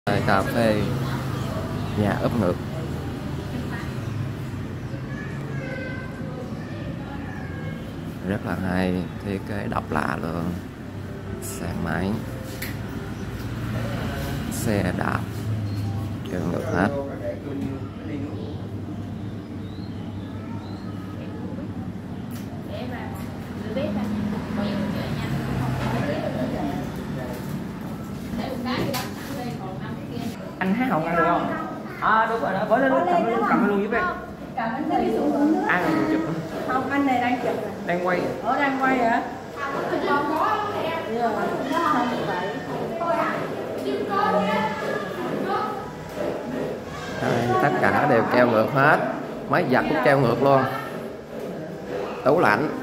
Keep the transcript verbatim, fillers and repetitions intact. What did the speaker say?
Cà phê nhà ướp ngược rất là hay, thiết kế độc lạ luôn. Xe máy, xe đạp đều ngược hết. Anh hát hồng ăn được không? À đúng rồi đó, bớt nó cầm luôn, cầm luôn giúp em. Cầm anh đi xuống nữa. Ai là chụp? Không, anh này đang chụp. Đang quay. Ủa đang quay hả? Giờ không phải. Đây, tất cả đều treo ngược hết, máy giặt cũng treo ngược luôn, tủ lạnh